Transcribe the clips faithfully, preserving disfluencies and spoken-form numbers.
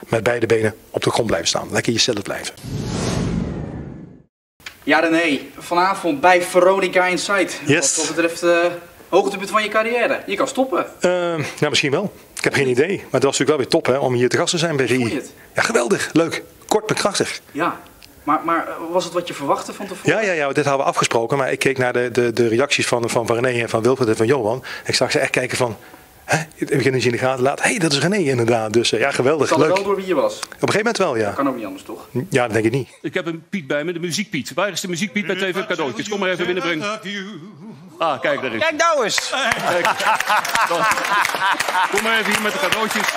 Met beide benen op de grond blijven staan. Lekker jezelf blijven. Ja, René, vanavond bij Veronica Inside. Yes. Wat betreft uh, hoogtepunt van je carrière. Je kan stoppen. Uh, ja, misschien wel. Ik heb geen idee. Maar het was natuurlijk wel weer top hè, om hier te gast te zijn bij R I. Ja, geweldig. Leuk. Kort maar krachtig. Ja. Maar, maar was het wat je verwachtte van tevoren? Ja, ja, ja, dit hadden we afgesproken. Maar ik keek naar de, de, de reacties van, van René en van Wilfred en van Johan. Ik zag ze echt kijken van... Hè? Ik begin eens in de gaten laten. Hé, hey, dat is René inderdaad. Dus uh, ja, geweldig. Het leuk. wel door wie je was? Op een gegeven moment wel, ja. Dat kan ook niet anders, toch? Ja, dat denk ik niet. Ik heb een Piet bij me, de muziekpiet. Waar is de muziekpiet met even cadeautjes? Kom maar even binnenbrengen. Ah, kijk, daar is. Kijk nou eens. Kijk. Kom maar even hier met de cadeautjes.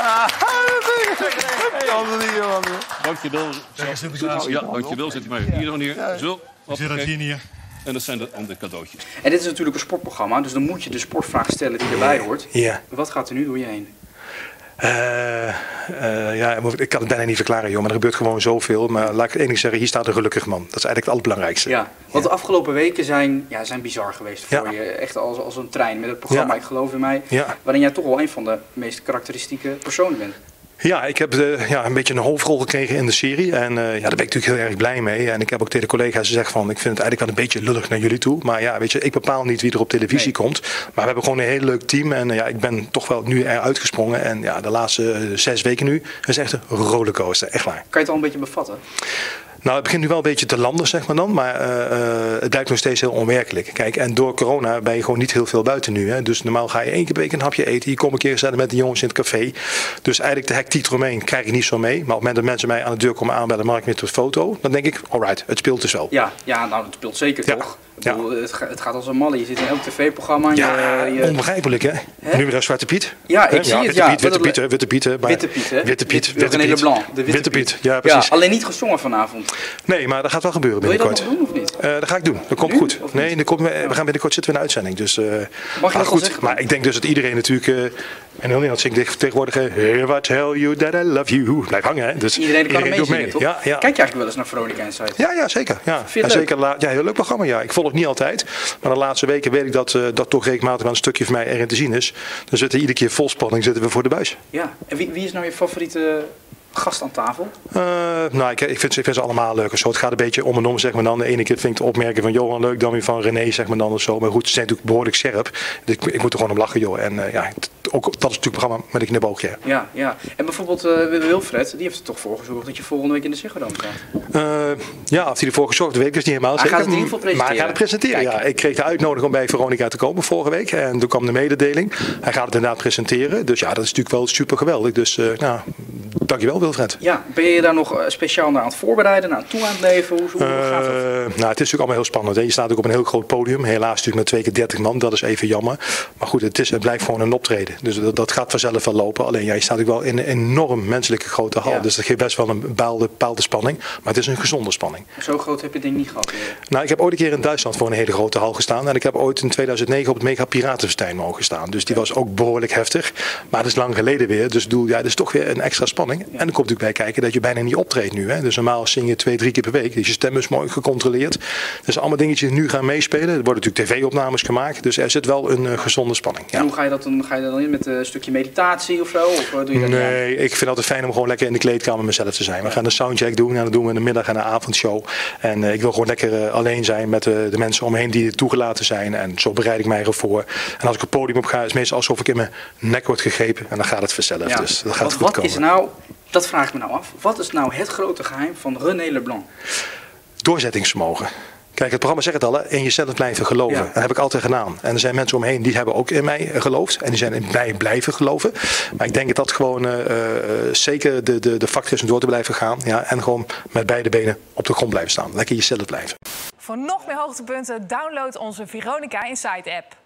Dankjewel. Ja, dankjewel. Zet je maar hier nog neer. Zo. Zet dat hier neer. En dat zijn de, de cadeautjes. En dit is natuurlijk een sportprogramma, dus dan moet je de sportvraag stellen die erbij hoort. Ja. Wat gaat er nu door je heen? Uh, uh, ja, ik kan het bijna niet verklaren, joh, maar er gebeurt gewoon zoveel. Maar laat ik het enige zeggen, hier staat een gelukkig man. Dat is eigenlijk het allerbelangrijkste. Ja, want de afgelopen weken zijn, ja, zijn bizar geweest voor ja. je. Echt als, als een trein met het programma, ja. Ik geloof in mij. Ja. Waarin jij toch wel een van de meest karakteristieke personen bent. Ja, ik heb uh, ja, een beetje een hoofdrol gekregen in de serie. En uh, ja, daar ben ik natuurlijk heel erg blij mee. En ik heb ook tegen de collega's gezegd van, ik vind het eigenlijk wel een beetje lullig naar jullie toe. Maar ja, weet je, ik bepaal niet wie er op televisie nee. komt. Maar we hebben gewoon een heel leuk team. En uh, ja, ik ben toch wel nu eruit gesprongen. En ja, de laatste uh, zes weken nu, dat is echt een rollercoaster. Echt waar. Kan je het al een beetje bevatten? Nou, het begint nu wel een beetje te landen, zeg maar dan. Maar uh, uh, het blijkt nog steeds heel onwerkelijk. Kijk, en door corona ben je gewoon niet heel veel buiten nu. Hè? Dus normaal ga je één keer per week een hapje eten. Je komt een keer gezellig met de jongens in het café. Dus eigenlijk de hectiek eromheen krijg ik niet zo mee. Maar op het moment dat mensen mij aan de deur komen aanbellen, mag ik met een foto. Dan denk ik, alright, het speelt dus wel. Ja, ja nou, het speelt zeker ja. toch? Ja. Ik bedoel, het, ga, het gaat als een malle. Je zit in elk tv-programma. Ja, je, je... onbegrijpelijk hè? hè? Nu weer Zwarte Piet. Ja, ik hè? zie ja, het. Witte Ja, Piet, Witte Piet, Witte Piet. Witte Piet, Witte Piet, hè? Witte Piet, Witte Piet. Leblanc, de Witte, Witte Piet. Piet. Ja, precies. Ja, alleen niet gezongen vanavond. Nee, maar dat gaat wel gebeuren Wil je dat binnenkort. nog doen of niet? Uh, dat ga ik doen. Dat komt nu, goed. Nee, komt, we gaan binnenkort zitten we in de uitzending. Dus, uh, Mag je dat goed. zeggen? Maar ik denk dus dat iedereen natuurlijk... Uh, en heel Nederland zingt tegenwoordig... Uh, What tell you that I love you. Blijf hangen, hè. Dus iedereen kan iedereen er mee, toch? Ja, ja. Kijk je eigenlijk wel eens naar Veronica Inside? Ja, ja, zeker. Ja. Vind je het ja, leuk? zeker la- ja, heel leuk programma. Ja. Ik volg het niet altijd. Maar de laatste weken weet ik dat, uh, dat toch regelmatig wel een stukje van mij erin te zien is. Dan zitten we iedere keer vol spanning zitten we voor de buis. Ja. En wie, wie is nou je favoriete gast aan tafel? Uh, nou, ik, ik, vind, ik vind ze allemaal leuk. Zo, het gaat een beetje om en om, zeg maar dan. De ene keer vind ik de opmerking van Johan leuk, dan weer van René, zeg maar dan of zo. Maar goed, ze zijn natuurlijk behoorlijk scherp. Dus ik, ik moet er gewoon om lachen, joh. En uh, ja, ook, dat is natuurlijk een programma met een knipoogje. Ja. Ja, ja. En bijvoorbeeld uh, Wilfred, die heeft er toch voor gezorgd dat je volgende week in de Ziggo Dome staat? Uh, ja, of hij ervoor gezorgd, dat weet ik dus niet helemaal hij zeker. Gaat het in ieder geval presenteren. Maar hij gaat het presenteren, Kijk. ja. Ik kreeg de uitnodiging om bij Veronica te komen vorige week. En toen kwam de mededeling. Hij gaat het inderdaad presenteren. Dus ja, dat is natuurlijk wel super geweldig. Dus uh, nou, dankjewel Wilfred. Ja, ben je daar nog speciaal naar aan het voorbereiden, naar toe aan het leven? Hoe, hoe uh, gaat het? Nou, het is natuurlijk allemaal heel spannend. Hè. Je staat ook op een heel groot podium. Helaas natuurlijk met twee keer dertig man. Dat is even jammer. Maar goed, het, is, het blijft gewoon een optreden. Dus dat, dat gaat vanzelf wel lopen. Alleen ja, je staat ook wel in een enorm menselijke grote hal. Ja. Dus dat geeft best wel een bepaalde, bepaalde spanning. Maar het is een gezonde spanning. Zo groot heb je het ding niet gehad? Weer. Nou, ik heb ooit een keer in Duitsland voor een hele grote hal gestaan. En ik heb ooit in tweeduizend negen op het Mega Piratenfestijn mogen staan. Dus die was ook behoorlijk heftig. Maar dat is lang geleden weer. Dus doe, ja, dat is toch weer een extra spanning. Ja. En dan komt natuurlijk bij kijken dat je bijna niet optreedt nu. Hè. Dus normaal zing je twee, drie keer per week. Dus je stem is mooi gecontroleerd. Dus allemaal dingetjes die nu gaan meespelen. Er worden natuurlijk tv-opnames gemaakt. Dus er zit wel een uh, gezonde spanning. Ja. En hoe ga je dat dan? Ga je dat dan in met een stukje meditatie of zo? Of doe je dat nee, niet ik vind het altijd fijn om gewoon lekker in de kleedkamer mezelf te zijn. We gaan een soundcheck doen en dan doen we in de middag en een avondshow. En uh, ik wil gewoon lekker uh, alleen zijn met uh, de mensen omheen die toegelaten zijn. En zo bereid ik mij ervoor. En als ik het podium op ga, is het meestal alsof ik in mijn nek word gegrepen. En dan gaat het vanzelf. Ja. Dus dat gaat wat, goed wat komen. Is nou, dat vraag ik me nou af. Wat is nou het grote geheim van René Leblanc? Doorzettingsvermogen. Kijk, het programma zegt het al, hè, in jezelf blijven geloven. Ja. Dat heb ik altijd gedaan. En er zijn mensen omheen die hebben ook in mij geloofd. En die zijn in mij blijven geloven. Maar ik denk dat dat gewoon uh, uh, zeker de, de, de factor is om door te blijven gaan. Ja, en gewoon met beide benen op de grond blijven staan. Lekker jezelf blijven. Voor nog meer hoogtepunten download onze Veronica Inside app.